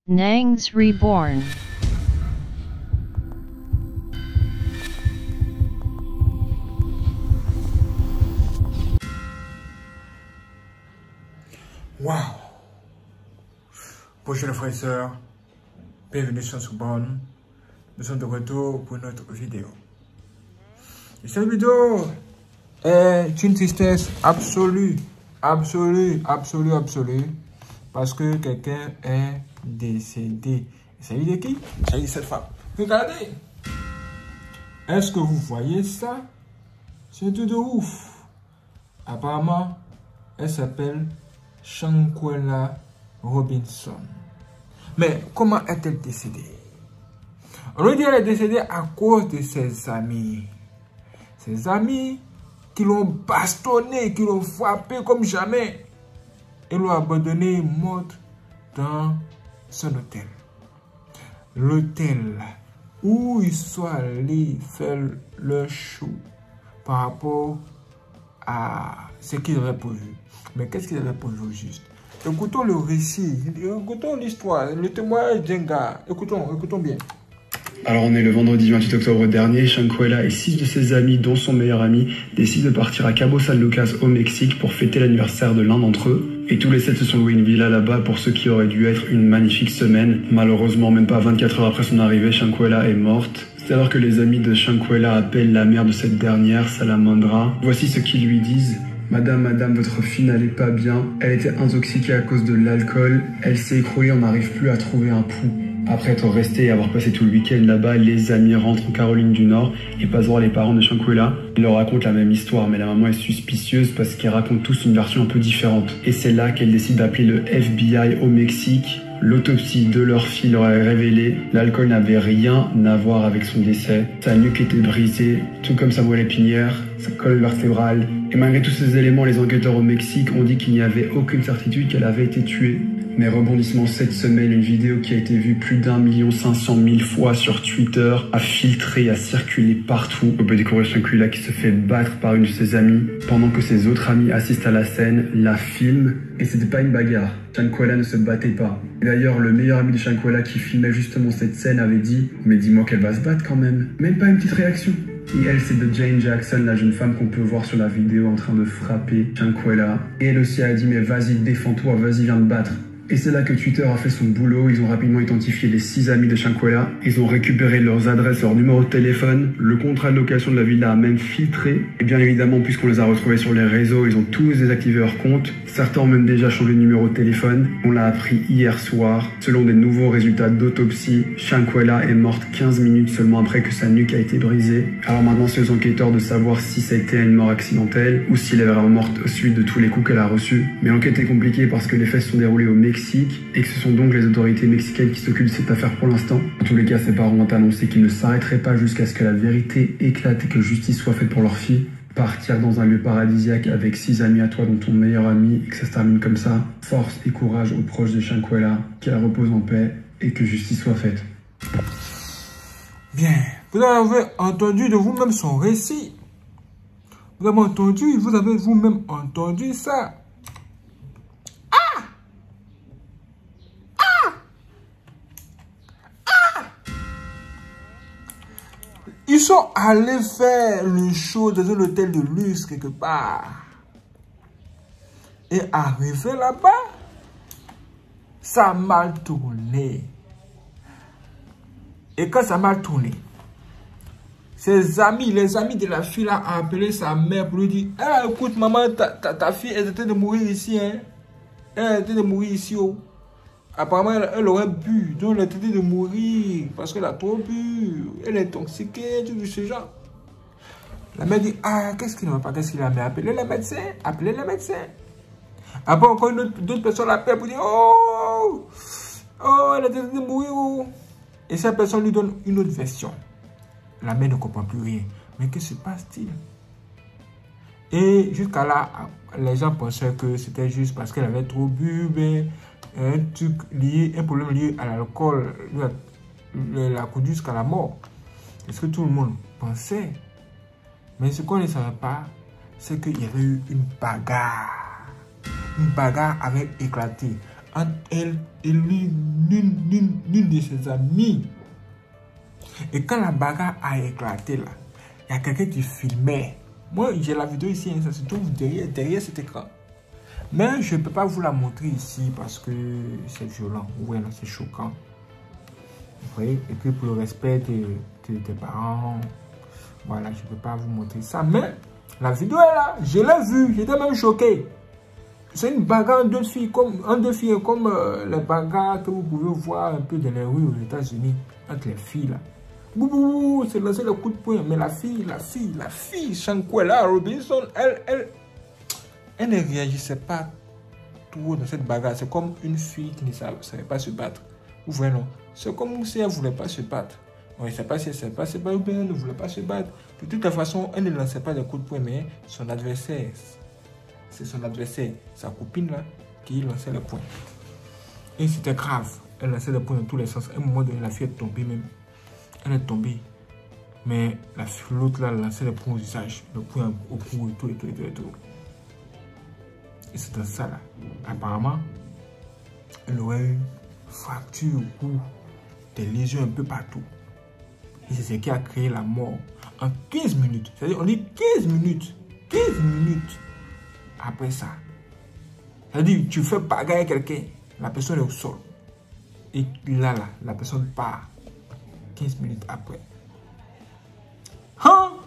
Nangs Reborn. Waouh! Bonjour les frères et sœurs, bienvenue sur Soubonne. Nous sommes de retour pour notre vidéo. Et cette vidéo est une tristesse absolue, absolue, parce que quelqu'un est décédé. Il s'agit de qui? Il s'agit de cette femme. Regardez! Est-ce que vous voyez ça? C'est tout de ouf. Apparemment, elle s'appelle Shankwella Robinson. Mais comment est-elle décédée? On dit qu'elle est décédée à cause de ses amis. Ses amis qui l'ont bastonné, qui l'ont frappé comme jamais. Et l'ont abandonnée morte dans son hôtel. L'hôtel où ils sont allés faire leur show par rapport à ce qu'ils avaient prévu. Mais qu'est-ce qu'ils avaient prévu au juste? Écoutons le récit, écoutons l'histoire, le témoignage d'un gars. Écoutons bien. Alors on est le vendredi 28 octobre dernier, Shankwella et 6 de ses amis, dont son meilleur ami, décident de partir à Cabo San Lucas au Mexique pour fêter l'anniversaire de l'un d'entre eux. Et tous les 7 se sont loués une villa là-bas pour ce qui aurait dû être une magnifique semaine. Malheureusement, même pas 24 heures après son arrivée, Shankwella est morte. C'est alors que les amis de Shankwella appellent la mère de cette dernière, Salamandra. Voici ce qu'ils lui disent. Madame, votre fille n'allait pas bien. Elle était intoxiquée à cause de l'alcool. Elle s'est écroulée, on n'arrive plus à trouver un pouls. Après être resté et avoir passé tout le week-end là-bas, les amis rentrent en Caroline du Nord et passent voir les parents de Shankwella. Ils leur racontent la même histoire, mais la maman est suspicieuse parce qu'ils racontent tous une version un peu différente. Et c'est là qu'elle décide d'appeler le FBI au Mexique. L'autopsie de leur fille leur a révélé l'alcool n'avait rien à voir avec son décès. Sa nuque était brisée, tout comme sa moelle épinière, sa colonne vertébrale. Et malgré tous ces éléments, les enquêteurs au Mexique ont dit qu'il n'y avait aucune certitude qu'elle avait été tuée. Mais rebondissement cette semaine, une vidéo qui a été vue plus d'1 500 000 fois sur Twitter a filtré, a circulé partout. On peut découvrir Shankwella qui se fait battre par une de ses amies pendant que ses autres amis assistent à la scène, la filment. Et c'était pas une bagarre. Shankwella ne se battait pas. Et d'ailleurs, le meilleur ami de Shankwella qui filmait justement cette scène avait dit « Mais dis-moi qu'elle va se battre quand même. » Même pas une petite réaction. Et elle, c'est de Jane Jackson, la jeune femme qu'on peut voir sur la vidéo en train de frapper Shankwella. Et elle aussi a dit « Mais vas-y, défends-toi, vas-y, viens te battre. » Et c'est là que Twitter a fait son boulot. Ils ont rapidement identifié les 6 amis de Shankwella. Ils ont récupéré leurs adresses, leurs numéros de téléphone. Le contrat de location de la villa a même filtré. Et bien évidemment, puisqu'on les a retrouvés sur les réseaux, ils ont tous désactivé leur compte. Certains ont même déjà changé de numéro de téléphone. On l'a appris hier soir. Selon des nouveaux résultats d'autopsie, Shankwella est morte 15 minutes seulement après que sa nuque a été brisée. Alors maintenant, c'est aux enquêteurs de savoir si ça a été une mort accidentelle ou si elle est vraiment morte suite de tous les coups qu'elle a reçus. Mais l'enquête est compliquée parce que les faits se sont déroulés au Mexique et que ce sont donc les autorités mexicaines qui s'occupent de cette affaire pour l'instant. En tous les cas, ses parents ont annoncé qu'ils ne s'arrêteraient pas jusqu'à ce que la vérité éclate et que justice soit faite pour leur fille. Partir dans un lieu paradisiaque avec 6 amis à toi, dont ton meilleur ami, et que ça se termine comme ça. Force et courage aux proches de Shankwella, qu'elle repose en paix et que justice soit faite. Bien, vous avez entendu de vous-même son récit. Vous avez vous-même entendu ça. Ils sont allés faire le show dans un hôtel de luxe quelque part. Et arrivé là-bas, ça a mal tourné. Et quand ça a mal tourné, ses amis, les amis de la fille là, ont appelé sa mère pour lui dire « Ah, écoute maman, ta fille, elle était de mourir ici. Hein? Elle était de mourir ici. Oh. Apparemment, elle aurait bu, donc elle a tenté de mourir parce qu'elle a trop bu. Elle est intoxiquée, tout de ce genre. » La mère dit, ah, qu'est-ce qui ne va pas, qu'est-ce qu'il a mis? Appelez les médecins, appelez les médecins. Après, encore d'autres personnes l'appellent pour dire, oh, elle a tenté de mourir. Oh. Et cette personne lui donne une autre version. La mère ne comprend plus rien. Mais que se passe-t-il? Et jusqu'à là, les gens pensaient que c'était juste parce qu'elle avait trop bu, mais un problème lié à l'alcool, la conduit jusqu'à la mort. C'est ce que tout le monde pensait. Mais ce qu'on ne savait pas, c'est qu'il y avait eu une bagarre. Une bagarre avait éclaté entre elle et l'une de ses amies. Et quand la bagarre a éclaté là, il y a quelqu'un qui filmait. Moi, j'ai la vidéo ici, hein, ça se trouve derrière cet écran. Mais je ne peux pas vous la montrer ici parce que c'est violent. Ouais, c'est choquant. Vous voyez? Et puis pour le respect des parents, voilà, je ne peux pas vous montrer ça. Mais la vidéo est là, je l'ai vue, j'étais même choqué. C'est une bagarre en deux filles, comme les bagarres que vous pouvez voir un peu dans les rues aux États-Unis, entre les filles là. Boubou, c'est lancer le coup de poing. Mais la fille, Shankwela Robinson, elle ne réagissait pas trop dans cette bagarre. C'est comme une fille qui ne savait pas se battre. Vous voyez, non? C'est comme si elle ne voulait pas se battre. On ne sait pas si elle ne savait pas se battre ou bien elle ne voulait pas se battre. De toute façon, elle ne lançait pas de coups de poing, mais son adversaire, c'est son adversaire, sa copine là, qui lançait le poing. Et c'était grave. Elle lançait le poing dans tous les sens. À un moment donné, la fille est tombée même. Elle est tombée. Mais l'autre là lançait le poing au visage, le poing au cou et tout. Et c'est dans ça là. Apparemment, elle aurait eu fracture au cou, des lésions un peu partout. Et c'est ce qui a créé la mort en 15 minutes. C'est-à-dire, on dit 15 minutes. 15 minutes après ça. C'est-à-dire, tu fais bagarre quelqu'un, la personne est au sol. Et là, la personne part 15 minutes après. Hein?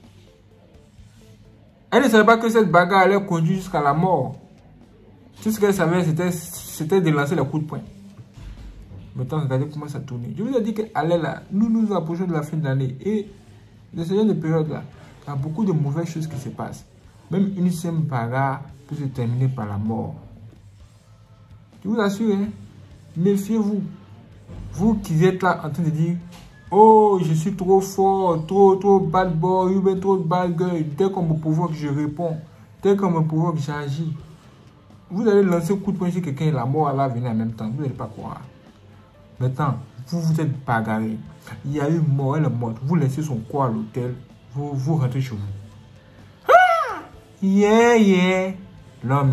Elle ne savait pas que cette bagarre allait conduire jusqu'à la mort. Tout ce qu'elle savait, c'était de lancer le coup de poing. Maintenant, regardez comment ça tourne. Je vous ai dit qu'elle est là. Nous approchons de la fin de l'année. Et dans ce genre de période-là, il y a beaucoup de mauvaises choses qui se passent. Même une simple bagarre peut se terminer par la mort. Je vous assure, hein, méfiez-vous. Vous qui êtes là en train de dire, oh, je suis trop fort, trop bad boy, ou bien trop bad girl. Dès qu'on me provoque, je réponds. Dès qu'on me provoque, j'agis. Vous allez lancer un coup de poing sur quelqu'un et la mort va venir en même temps. Vous n'allez pas croire. Maintenant, vous êtes bagarré. Il y a eu mort, elle est morte. Vous laissez son corps à l'hôtel. Vous rentrez chez vous. Ah! Yeah. L'homme,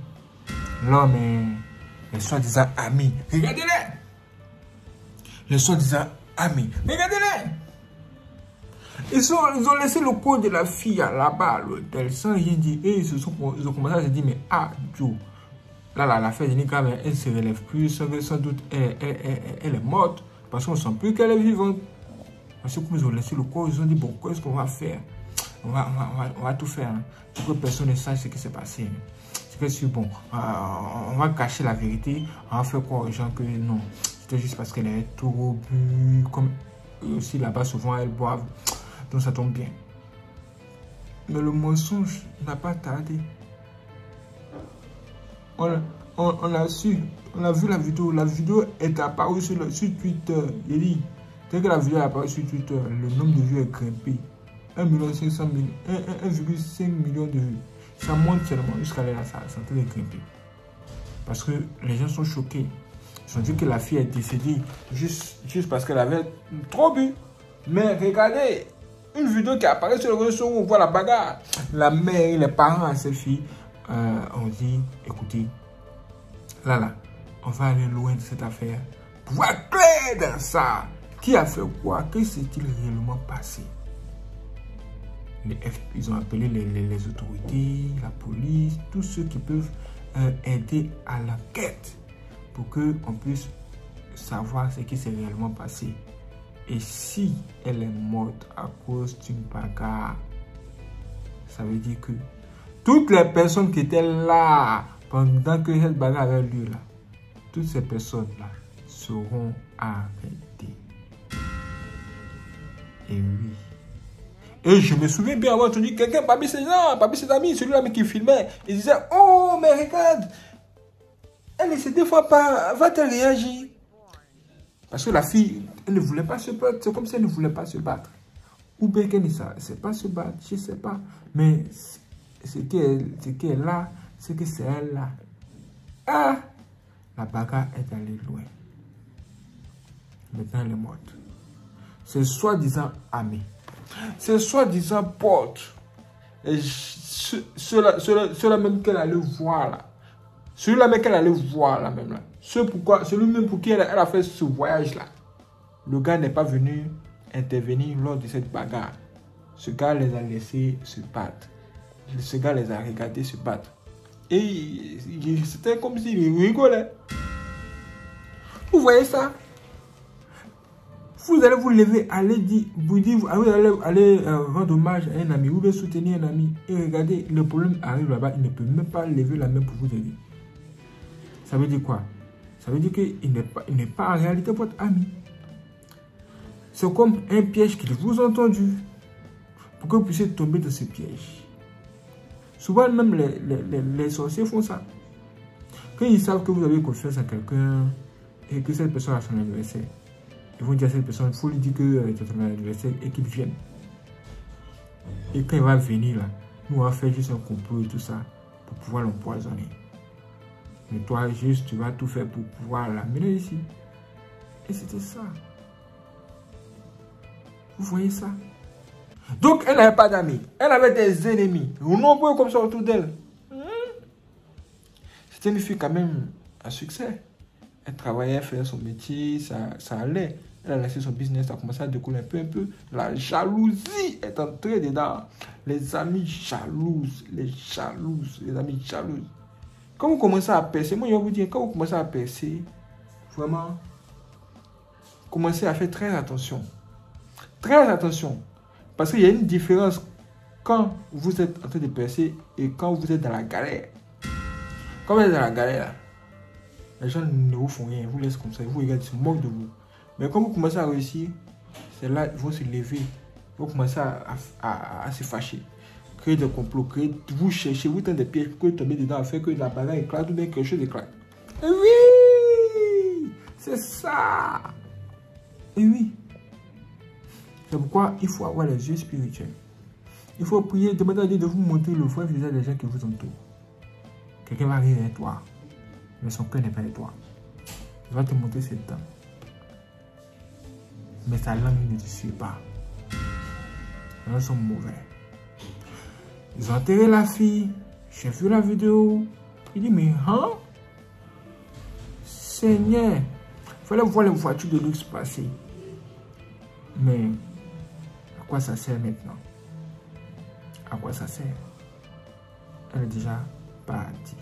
les soi-disant amis. Regardez-les. Les soi-disant amis. Regardez-les. Ils ont laissé le corps de la fille là-bas à l'hôtel sans rien dire. Et ils ont commencé à se dire, mais ah, Joe. Là, la fête de Nika, elle ne se relève plus. Sans doute, elle est morte. Parce qu'on ne sent plus qu'elle est vivante. Parce que comme ils ont laissé le corps, ils ont dit, bon, qu'est-ce qu'on va faire? On va tout faire. Hein, pour que personne ne sache ce qui s'est passé. C'est que c'est bon. On va cacher la vérité. On va faire croire aux gens que non. C'était juste parce qu'elle est trop bu. Comme aussi là-bas, souvent, elles boivent. Donc ça tombe bien. Mais le mensonge n'a pas tardé. On a su, on a vu la vidéo est apparue sur Twitter. Il dit, dès que la vidéo est apparue sur Twitter, le nombre de vues est grimpé. 1,5 million de vues. Ça monte seulement jusqu'à là, ça est en train de grimper. Parce que les gens sont choqués. Ils ont dit que la fille est décédée juste parce qu'elle avait trop bu. Mais regardez, une vidéo qui apparaît sur le réseau où on voit la bagarre. La mère et les parents à cette fille ont dit, écoutez, là, on va aller loin de cette affaire. Pour voir clair dans ça. Qui a fait quoi? Que s'est-il réellement passé? Ils ont appelé les autorités, la police, tous ceux qui peuvent aider à l'enquête pour qu'on puisse savoir ce qui s'est réellement passé. Et si elle est morte à cause d'une bagarre, ça veut dire que toutes les personnes qui étaient là pendant que cette bagarre avait lieu là, toutes ces personnes-là seront arrêtées. Et oui. Et je me souviens bien avoir entendu quelqu'un parmi ses amis, celui-là qui filmait, il disait, oh mais regarde, elle ne se défend pas, va-t-elle réagir? Parce que la fille, elle ne voulait pas se battre, c'est comme si elle ne voulait pas se battre. Ou bien qu'elle ne sait pas se battre, je ne sais pas. Mais ce qui est là, c'est que c'est elle là. Ah! La bagarre est allée loin. Maintenant elle est morte. C'est soi-disant amis. C'est soi-disant potes. Et ceux-là même qu'elle allait voir là, Celui-là même qu'elle allait voir là même là. Celui-même pour qui elle a fait ce voyage-là. Le gars n'est pas venu intervenir lors de cette bagarre. Ce gars les a laissés se battre. Ce gars les a regardés se battre. Et c'était comme s'il rigolait. Vous voyez ça? Vous allez vous lever, allez rendre hommage à un ami, vous allez soutenir un ami. Et regardez, le problème arrive là-bas, il ne peut même pas lever la main pour vous aider. Ça veut dire quoi? Ça veut dire qu'il n'est pas en réalité votre ami. C'est comme un piège qu'il vous a tendu pour que vous puissiez tomber dans ce piège. Souvent même les sorciers font ça. Quand ils savent que vous avez confiance en quelqu'un et que cette personne a son anniversaire, ils vont dire à cette personne, il faut lui dire que c'est son anniversaire et qu'il vienne. Et quand il va venir là, nous on va faire juste un complot et tout ça pour pouvoir l'empoisonner. Mais toi, juste, tu vas tout faire pour pouvoir l'amener ici. Et c'était ça. Vous voyez ça? Donc, elle n'avait pas d'amis. Elle avait des ennemis. Nombreux comme ça autour d'elle. C'était une fille quand même à succès. Elle travaillait, elle faisait son métier, ça allait. Elle a laissé son business, ça a commencé à découler un peu. La jalousie est entrée dedans. Les amis jalouses, les amis jalouses. Quand vous commencez à percer, moi je vais vous dire, quand vous commencez à percer, vraiment, commencez à faire très attention. Très attention. Parce qu'il y a une différence quand vous êtes en train de percer et quand vous êtes dans la galère. Quand vous êtes dans la galère, là, les gens ne vous font rien, ils vous laissent comme ça, ils vous regardent, ils se moquent de vous. Mais quand vous commencez à réussir, c'est là qu'ils vont se lever, ils vont commencer à se fâcher. Créer des complots, vous cherchez, vous tentez des pièges pour que vous tombez dedans, à faire que la bagarre éclate ou bien quelque chose éclate. Et oui, c'est ça. Et oui. C'est pourquoi il faut avoir les yeux spirituels. Il faut prier, demander à Dieu de vous montrer le vrai visage des gens qui vous entourent. Quelqu'un va rire avec toi, mais son cœur n'est pas avec toi. Il va te montrer ses dents. Mais sa langue ne te suit pas. Les gens sont mauvais. Ils ont enterré la fille. J'ai vu la vidéo. Il dit, mais hein? Seigneur, il fallait voir les voitures de luxe passer. Mais à quoi ça sert maintenant? À quoi ça sert? Elle est déjà partie.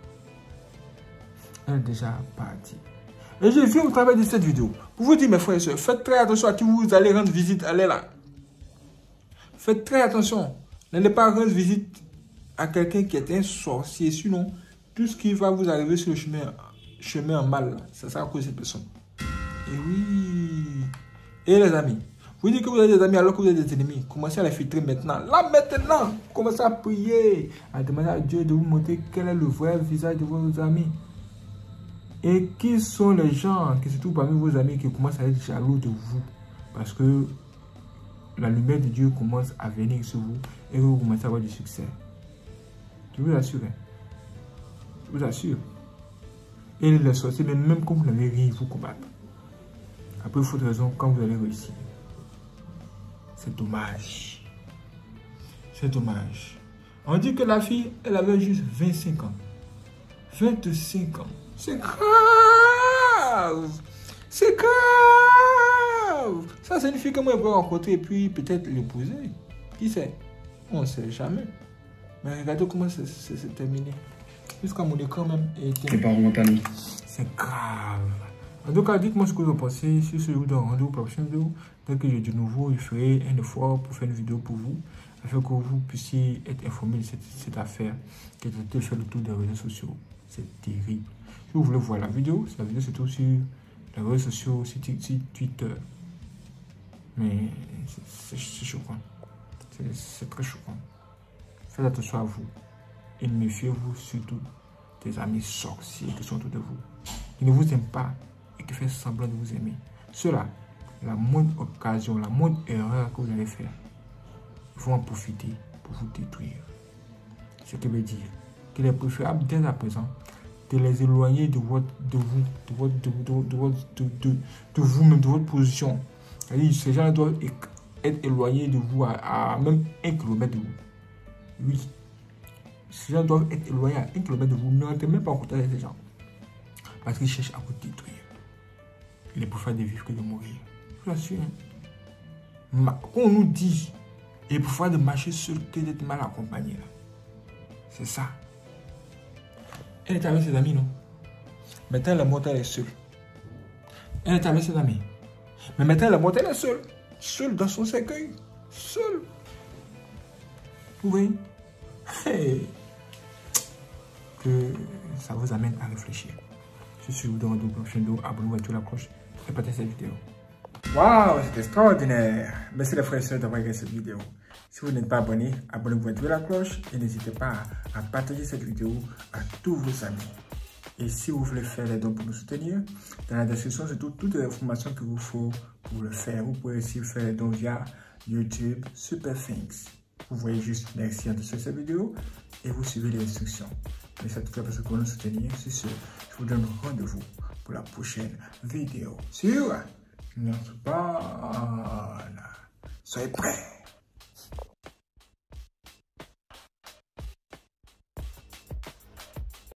Elle est déjà partie. Et j'ai vu au travers de cette vidéo pour vous dire, mes frères et soeurs, faites très attention à qui vous allez rendre visite. Allez là. Faites très attention. N'allez pas rendre visite à quelqu'un qui est un sorcier. Sinon, tout ce qui va vous arriver sur le chemin en mal, ça sera à cause de cette personne. Et oui. Et les amis, vous dites que vous avez des amis alors que vous avez des ennemis. Commencez à les filtrer maintenant. Là, maintenant. Commencez à prier. À demander à Dieu de vous montrer quel est le vrai visage de vos amis. Et qui sont les gens qui se trouvent parmi vos amis qui commencent à être jaloux de vous. Parce que la lumière de Dieu commence à venir sur vous et vous commencez à avoir du succès. Je vous assure. Je vous assure. Et les sorciers, même quand vous n'avez rien, ils vous combattent. Après, il faut de raison quand vous allez réussir. C'est dommage. C'est dommage. On dit que la fille, elle avait juste 25 ans. 25 ans. C'est grave. C'est grave. Ça, c'est une fille que moi, je peux rencontrer et puis peut-être l'épouser. Qui sait? On ne sait jamais. Mais regardez comment c'est terminé. Jusqu'à mon écran même. Les parents mentalement. C'est grave. En tout cas, dites-moi ce que vous en pensez. Si je vous donne rendez-vous pour la prochaine vidéo. Dès que j'ai de nouveau, je ferai un effort pour faire une vidéo pour vous. Afin que vous puissiez être informé de cette affaire qui est en train de faire le tour des réseaux sociaux. C'est terrible. Si vous voulez voir la vidéo se trouve sur les réseaux sociaux, sur Twitter. Mais c'est choquant. C'est très choquant. Faites attention à vous. Et méfiez-vous surtout des amis sorciers qui sont autour de vous. Qui ne vous aiment pas et qui font semblant de vous aimer. Cela, la moindre occasion, la moindre erreur que vous allez faire, ils vont en profiter pour vous détruire. Ce qui veut dire qu'il est préférable dès à présent de les éloigner de vous-même, de votre position. C'est-à-dire, ces gens doivent être éloignés de vous à même 1 kilomètre de vous. Oui. Ces gens doivent être éloignés à 1 km de vous. N'entrez même pas en contact avec ces gens. Parce qu'ils cherchent à vous détruire. Il est pour faire de vivre que de mourir. Je vous assure. Quand on nous dit, il est pour faire de marcher seul que d'être mal accompagné. C'est ça. Elle est avec ses amis, non? Maintenant, la moto, elle est seule. Elle est avec ses amis. Mais maintenant, la moto, elle est seule. Seule dans son cercueil. Seule. Vous voyez? Hey. Que ça vous amène à réfléchir. Je suis dans le prochain vidéo. Abonnez-vous à la cloche et partagez cette vidéo. Waouh, c'est extraordinaire. Merci les frères et sœurs d'avoir regardé cette vidéo. Si vous n'êtes pas abonné, abonnez-vous à la cloche et n'hésitez pas à partager cette vidéo à tous vos amis. Et si vous voulez faire les dons pour nous soutenir, dans la description, c'est toutes les informations qu'il vous faut pour le faire. Vous pouvez aussi faire les dons via YouTube, Super Things. Vous voyez juste merci en dessous de cette vidéo et vous suivez les instructions. Mais ça tout fait parce que pour nous soutenir. Sur ce, je vous donne rendez-vous pour la prochaine vidéo sur notre chaîne. Soyez prêts!